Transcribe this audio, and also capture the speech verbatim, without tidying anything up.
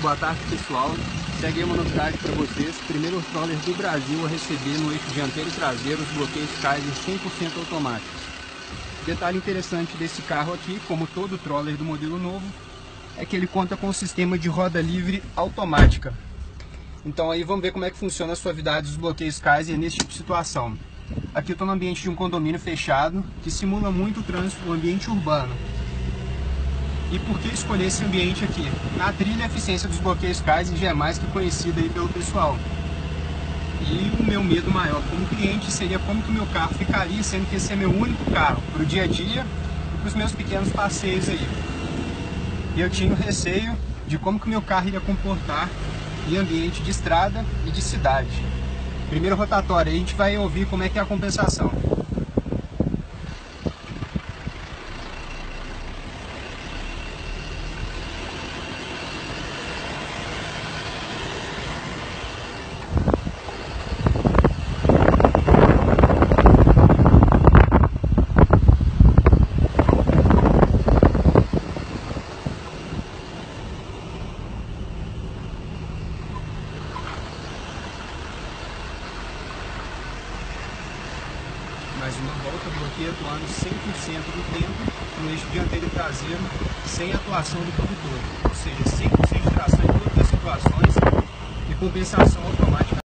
Boa tarde, pessoal. Segue aí uma novidade para vocês. Primeiro troller do Brasil a receber no eixo dianteiro e traseiro os bloqueios Kaiser cem por cento automáticos. Detalhe interessante desse carro aqui, como todo troller do modelo novo, é que ele conta com o sistema de roda livre automática. Então aí vamos ver como é que funciona a suavidade dos bloqueios Kaiser nesse tipo de situação. Aqui eu estou no ambiente de um condomínio fechado, que simula muito o trânsito do ambiente urbano. E por que escolher esse ambiente aqui? Na trilha, a eficiência dos bloqueios Kaiser já é mais que conhecida aí pelo pessoal. E o meu medo maior como cliente seria como que o meu carro ficaria, sendo que esse é meu único carro para o dia a dia e para os meus pequenos passeios aí. E eu tinha o receio de como que o meu carro iria comportar em ambiente de estrada e de cidade. Primeiro rotatório, aí a gente vai ouvir como é que é a compensação. Mais uma volta, bloqueio atuando cem por cento do tempo no eixo dianteiro e traseiro, sem atuação do condutor, ou seja, cem por cento de tração em todas as situações e compensação automática.